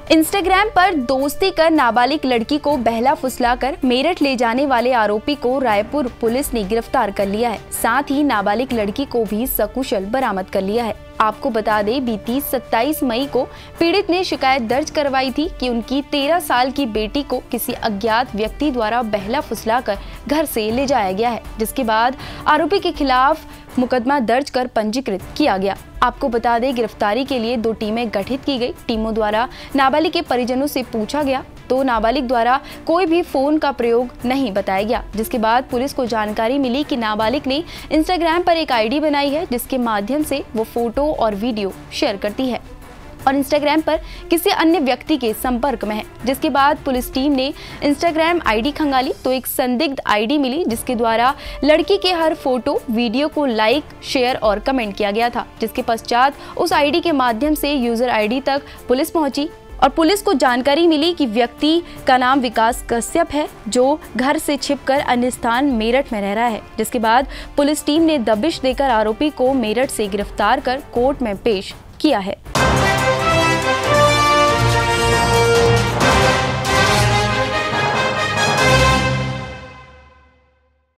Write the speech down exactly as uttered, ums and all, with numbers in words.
Instagram पर दोस्ती कर नाबालिग लड़की को बहला फुसलाकर मेरठ ले जाने वाले आरोपी को रायपुर पुलिस ने गिरफ्तार कर लिया है। साथ ही नाबालिग लड़की को भी सकुशल बरामद कर लिया है। आपको बता दें, बीती सत्ताईस मई को पीड़ित ने शिकायत दर्ज करवाई थी कि उनकी तेरह साल की बेटी को किसी अज्ञात व्यक्ति द्वारा बहला फुसलाकर घर से ले जाया गया है, जिसके बाद आरोपी के खिलाफ मुकदमा दर्ज कर पंजीकृत किया गया। आपको बता दें, गिरफ्तारी के लिए दो टीमें गठित की गई। टीमों द्वारा नाबालिग के परिजनों से पूछा गया तो नाबालिग द्वारा कोई भी फोन का प्रयोग नहीं बताया गया, जिसके बाद पुलिस को जानकारी मिली कि नाबालिग ने इंस्टाग्राम पर एक आईडी बनाई है, जिसके माध्यम से वो फोटो और वीडियो शेयर करती है और इंस्टाग्राम पर किसी अन्य व्यक्ति के संपर्क में है। जिसके बाद पुलिस टीम ने इंस्टाग्राम आईडी खंगाली तो एक संदिग्ध आईडी मिली, जिसके द्वारा लड़की के हर फोटो वीडियो को लाइक, शेयर और कमेंट किया गया था। जिसके पश्चात उस आईडी के माध्यम से यूजर आईडी तक पुलिस पहुंची और पुलिस को जानकारी मिली कि व्यक्ति का नाम विकास कश्यप है, जो घर से छिपकर अन्य स्थान मेरठ में रह रहा है। जिसके बाद पुलिस टीम ने दबिश देकर आरोपी को मेरठ से गिरफ्तार कर कोर्ट में पेश किया है।